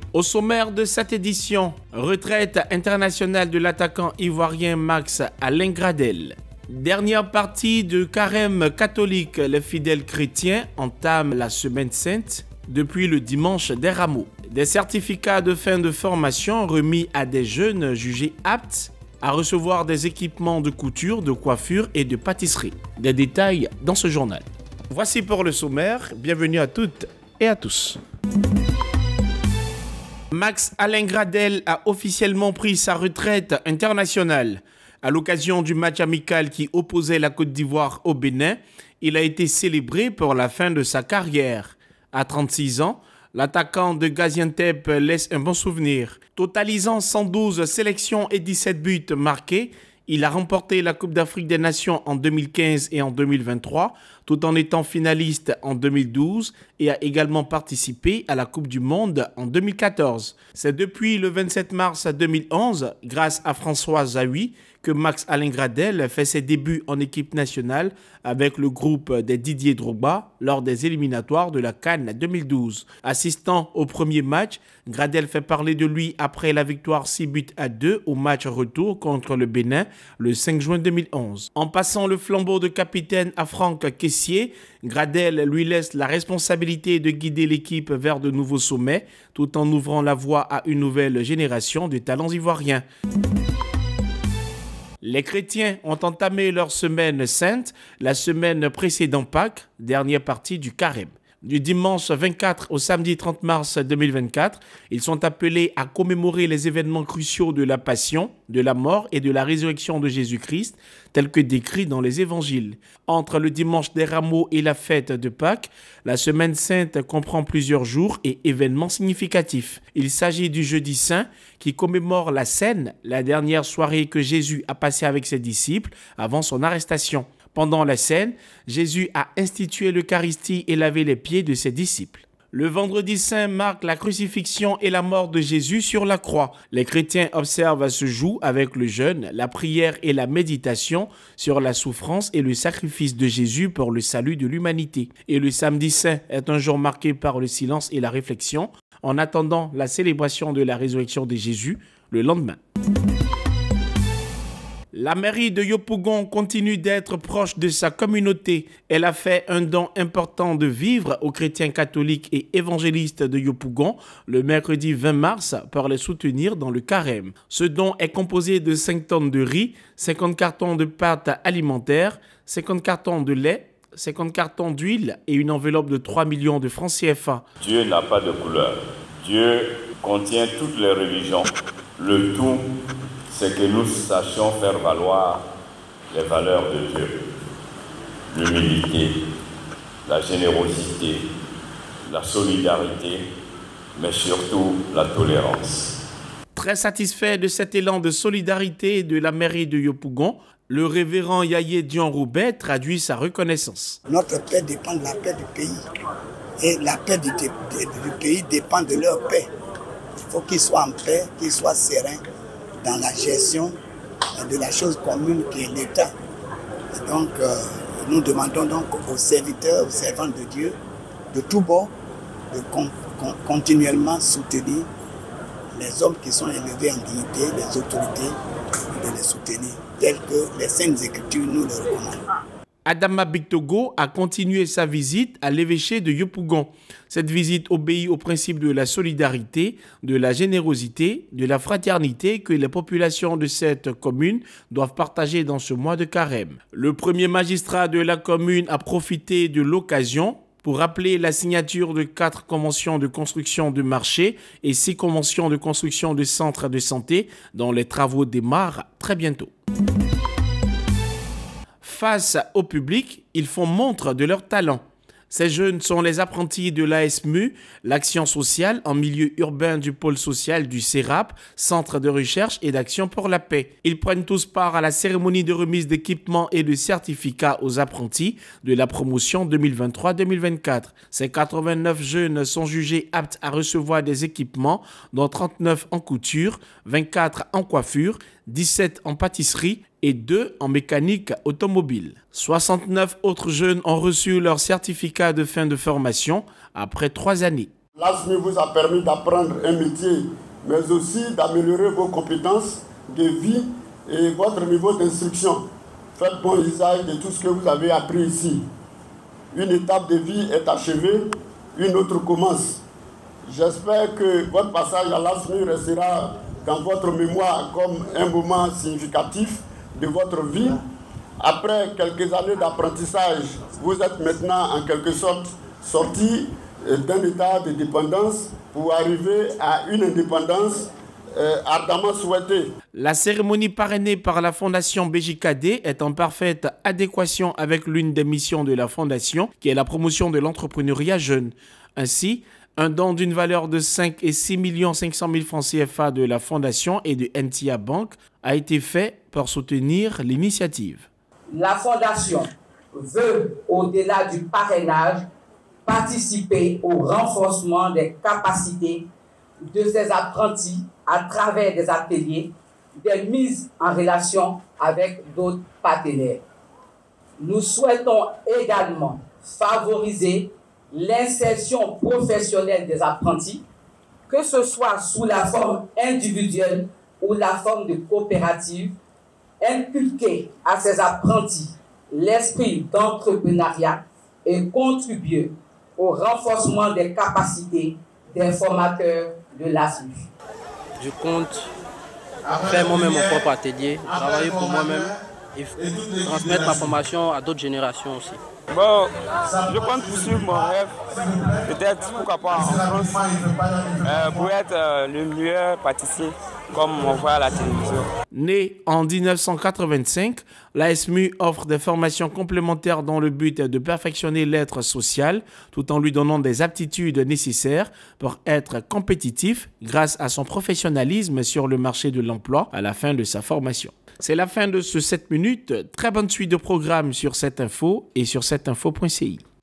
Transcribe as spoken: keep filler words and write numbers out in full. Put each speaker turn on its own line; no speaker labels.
Au sommaire de cette édition, retraite internationale de l'attaquant ivoirien Max Alain Gradel. Dernière partie de carême catholique, les fidèles chrétiens entament la semaine sainte depuis le dimanche des Rameaux. Des certificats de fin de formation remis à des jeunes jugés aptes à recevoir des équipements de couture, de coiffure et de pâtisserie. Des détails dans ce journal. Voici pour le sommaire. Bienvenue à toutes et à tous. Max Alain Gradel a officiellement pris sa retraite internationale. À l'occasion du match amical qui opposait la Côte d'Ivoire au Bénin, il a été célébré pour la fin de sa carrière. À trente-six ans, l'attaquant de Gaziantep laisse un bon souvenir. Totalisant cent douze sélections et dix-sept buts marqués, il a remporté la Coupe d'Afrique des Nations en deux mille quinze et en deux mille vingt-trois, tout en étant finaliste en deux mille douze et a également participé à la Coupe du Monde en deux mille quatorze. C'est depuis le vingt-sept mars deux mille onze, grâce à François Zawi, que Max Alain Gradel fait ses débuts en équipe nationale avec le groupe des Didier Drogba lors des éliminatoires de la CAN deux mille douze. Assistant au premier match, Gradel fait parler de lui après la victoire six buts à deux au match retour contre le Bénin le cinq juin deux mille onze. En passant le flambeau de capitaine à Franck Kessié, Gradel lui laisse la responsabilité de guider l'équipe vers de nouveaux sommets tout en ouvrant la voie à une nouvelle génération de talents ivoiriens. Les chrétiens ont entamé leur semaine sainte, la semaine précédant Pâques, dernière partie du carême. Du dimanche vingt-quatre au samedi trente mars deux mille vingt-quatre, ils sont appelés à commémorer les événements cruciaux de la passion, de la mort et de la résurrection de Jésus-Christ, tels que décrits dans les évangiles. Entre le dimanche des Rameaux et la fête de Pâques, la semaine sainte comprend plusieurs jours et événements significatifs. Il s'agit du jeudi saint qui commémore la scène, la dernière soirée que Jésus a passée avec ses disciples avant son arrestation. Pendant la scène, Jésus a institué l'Eucharistie et lavé les pieds de ses disciples. Le vendredi saint marque la crucifixion et la mort de Jésus sur la croix. Les chrétiens observent à ce jour avec le jeûne, la prière et la méditation sur la souffrance et le sacrifice de Jésus pour le salut de l'humanité. Et le samedi saint est un jour marqué par le silence et la réflexion, en attendant la célébration de la résurrection de Jésus le lendemain. La mairie de Yopougon continue d'être proche de sa communauté. Elle a fait un don important de vivres aux chrétiens catholiques et évangélistes de Yopougon le mercredi vingt mars pour les soutenir dans le carême. Ce don est composé de cinq tonnes de riz, cinquante cartons de pâtes alimentaires, cinquante cartons de lait, cinquante cartons d'huile et une enveloppe de trois millions de francs C F A.
Dieu n'a pas de couleur. Dieu contient toutes les religions. Le tout, c'est que nous sachions faire valoir les valeurs de Dieu. L'humilité, la générosité, la solidarité, mais surtout la tolérance.
Très satisfait de cet élan de solidarité de la mairie de Yopougon, le révérend Yaye Dion-Roubaix traduit sa reconnaissance.
Notre paix dépend de la paix du pays. Et la paix du, du pays dépend de leur paix. Il faut qu'ils soient en paix, qu'ils soient sereins dans la gestion de la chose commune qui est l'État. Et donc, euh, nous demandons donc aux serviteurs, aux servants de Dieu, de tous bords, de con, con, continuellement soutenir les hommes qui sont élevés en dignité, les autorités, de les soutenir, tels que les Saintes Écritures nous le recommandent.
Adama Bictogo a continué sa visite à l'évêché de Yopougon. Cette visite obéit au principe de la solidarité, de la générosité, de la fraternité que les populations de cette commune doivent partager dans ce mois de carême. Le premier magistrat de la commune a profité de l'occasion pour rappeler la signature de quatre conventions de construction de marché et six conventions de construction de centres de santé dont les travaux démarrent très bientôt. Face au public, ils font montre de leur talent. Ces jeunes sont les apprentis de l'A S M U, l'action sociale en milieu urbain du pôle social du CERAP, Centre de recherche et d'action pour la paix. Ils prennent tous part à la cérémonie de remise d'équipements et de certificats aux apprentis de la promotion deux mille vingt-trois deux mille vingt-quatre. Ces quatre-vingt-neuf jeunes sont jugés aptes à recevoir des équipements, dont trente-neuf en couture, vingt-quatre en coiffure, dix-sept en pâtisserie et deux en mécanique automobile. soixante-neuf autres jeunes ont reçu leur certificat de fin de formation après trois années.
L'A S M I vous a permis d'apprendre un métier, mais aussi d'améliorer vos compétences de vie et votre niveau d'instruction. Faites bon usage de tout ce que vous avez appris ici. Une étape de vie est achevée, une autre commence. J'espère que votre passage à l'A S M I restera dans votre mémoire comme un moment significatif de votre vie. Après quelques années d'apprentissage, vous êtes maintenant en quelque sorte sorti d'un état de dépendance pour arriver à une indépendance euh, ardemment souhaitée.
La cérémonie parrainée par la Fondation B J K D est en parfaite adéquation avec l'une des missions de la Fondation, qui est la promotion de l'entrepreneuriat jeune. Ainsi, un don d'une valeur de cinq et six millions cinq cent mille francs C F A de la Fondation et de N T A Bank a été fait pour soutenir l'initiative.
La Fondation veut, au-delà du parrainage, participer au renforcement des capacités de ces apprentis à travers des ateliers, des mises en relation avec d'autres partenaires. Nous souhaitons également favoriser l'insertion professionnelle des apprentis, que ce soit sous la forme individuelle ou la forme de coopérative, inculquer à ces apprentis l'esprit d'entrepreneuriat et contribuer au renforcement des capacités des formateurs de l'A S M I.
Je compte faire moi-même mon propre atelier, travailler pour moi-même et transmettre ma formation à d'autres générations aussi.
Bon, je compte poursuivre mon rêve, peut-être, pourquoi pas, en France, euh, pour être euh, le meilleur pâtissier, comme on voit à la télévision.
Né en mille neuf cent quatre-vingt-cinq, l'A S M U offre des formations complémentaires dans le but de perfectionner l'être social, tout en lui donnant des aptitudes nécessaires pour être compétitif grâce à son professionnalisme sur le marché de l'emploi à la fin de sa formation. C'est la fin de ce sept minutes. Très bonne suite de programmes sur cette info et sur cette info point C I.